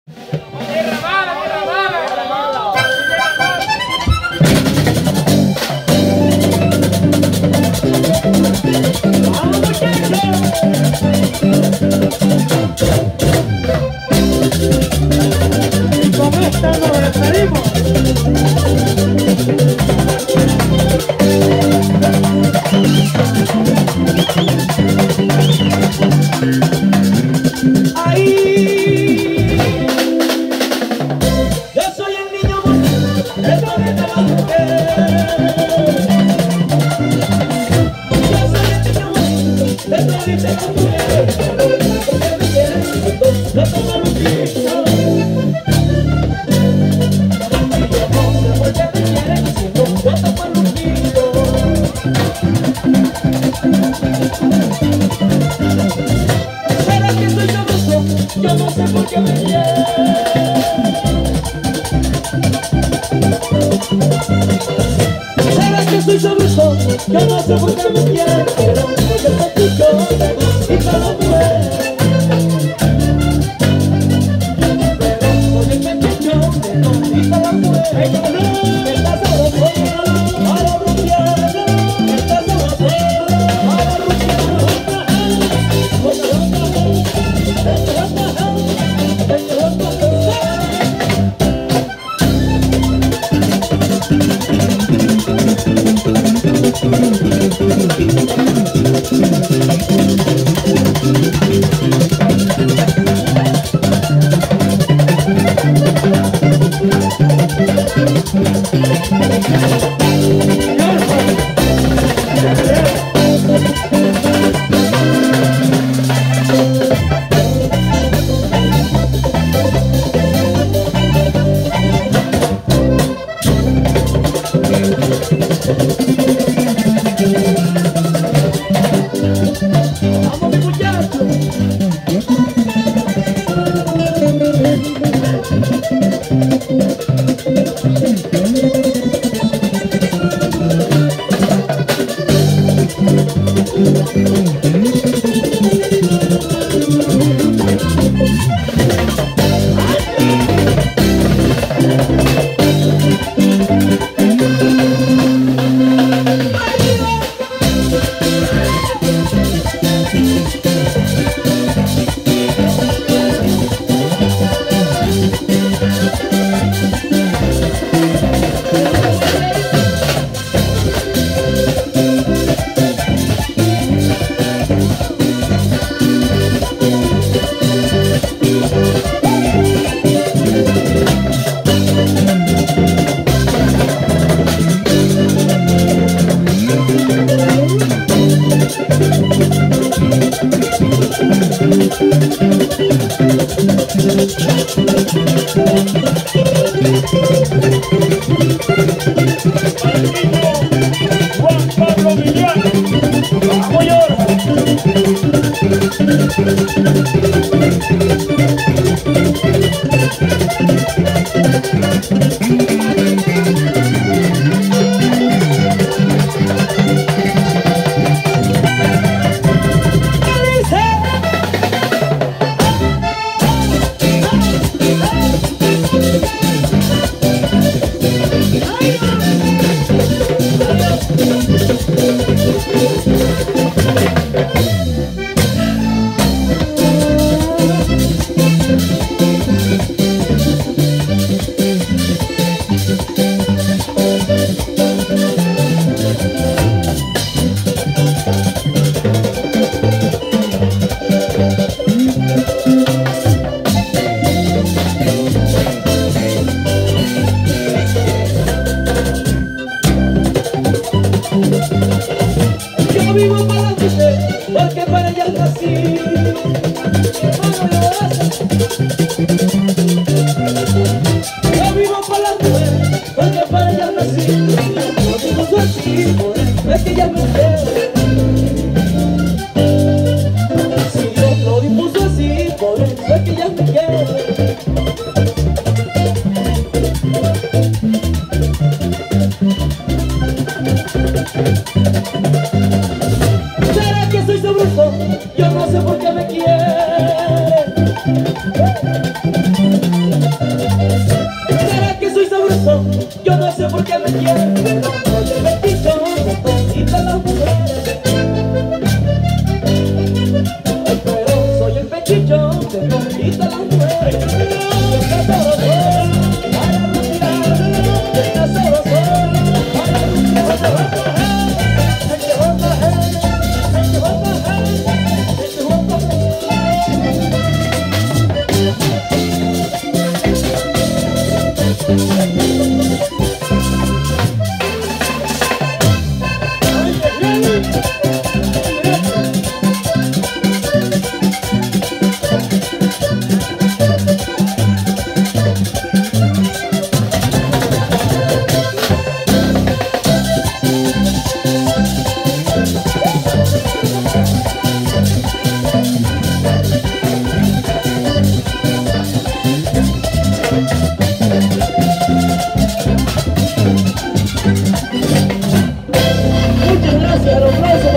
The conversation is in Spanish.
Y con esta nos despedimos. Yo soy el niño bonito, el bonito la mujer. Yo soy el niño bonito, el bonito la mujer. Porque me quieren no toman un piso. Porque me quieren no toman un piso. ¿Será que soy sabroso? Yo no sé por qué me quieren. ¿Será que soy sabroso? Yo no sé por qué me quieren, pero porque soy chico y cada mujer. Pero soy el pequeño y cada mujer. Está sabroso a la rupiana, está sabroso a la rupiana. Vamos muchachos. Juan Pablo Millán, vamos llorar. ¡Ay! porque me quieren, pero soy el metichón de toditas las mujeres. Pero soy el pechichón de toditas las mujeres. Está sabrosón para rumbear, está sabrosón para rumbear. Muchas gracias, los aplausos.